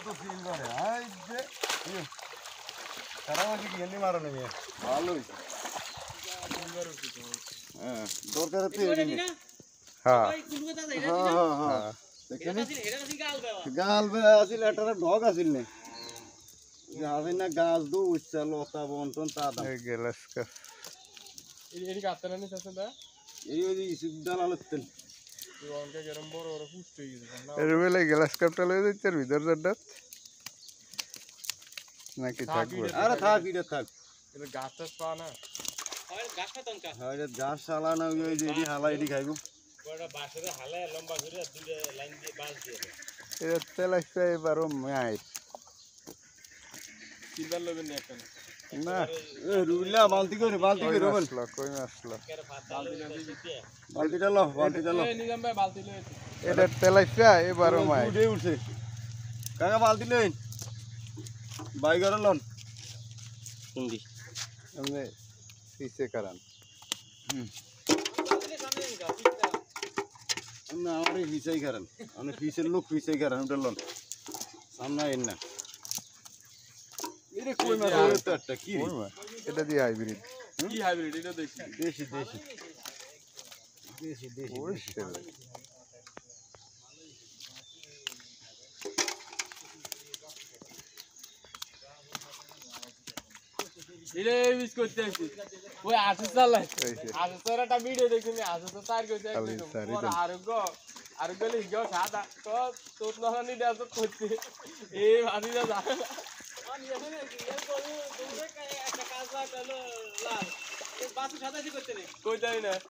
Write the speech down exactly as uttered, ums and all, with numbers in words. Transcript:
তো ফিল করে আই যে তারা আমাকে গেলি মারো না মিয়া ভালো হইছে হ্যাঁ দরকার তো এরি না হ্যাঁ হ্যাঁ হ্যাঁ দেখেন গাল বে আছিল এটা ঢক আছিল না যাবে না গাছ দু উচ্চা লতা বন্টন তা দাম এই গ্লাস কাপ এই এই কাটতে না চাচা দা এই ওই সিদ্ধাল আলতেন এই অনকে গরম বড় বড় পুষ্ট হয়ে গেছে না এর বেলে গ্লাস কাপটা লয়ে দিতে ভিতর জড়াত নাকি থাকবে আরে থাক ইটা থাক এটা গাছ টাছ পা না হয় গাছটা তনকা হয় রে গাছ শালা না ওই যে এডি হালা এডি খাইবো বড় বাঁশের হালায় লম্বা করে দুইটা লাইন দিয়ে বাঁশ দিয়ে এর তেল আসছে এবারও মাই সিলভার লবেন না একটা না এ রুইলা বালতি করে বালতি করে বল আসলো কই আসলো কেরে ফাতাল দিয়ে বালতিটা লো বালতিটা লো এই নিজাম ভাই বালতি লয়ে এটা তেল আসছে এবারও মাই উঠে উঠছে কাকা বালতি লইন বাই করে লন হিন্দি এমনি পিছে কারণ না আমার পিছাই কারণ আমি পিছের লোক পিছাই কারণ ওটা লন সামনে এন না এরে কই মাছ ওই তো একটা কি রে? কই মাছ? এটা দিয়ে হাইব্রিড কি হাইব্রিড এটা দেখি দেশি দেশি দেশি দেশি ওই ছেলে ইরে মিস করতে আছি ওই আশি চালাই এই যে। আশি চার একটা ভিডিও দেখিনি আশি তো চার কইতে খালি চারই একদম দেন। আরোগ্য আরোগ্য লিখো সাদা তো তোর নহানি দেওয়া তো করছে এই ভাবি না যা আমি এখানে ইয়ার করব দুটো একটা কাজ হলো লাল এই বাসু সাদাসি করতে নেই কই যাই না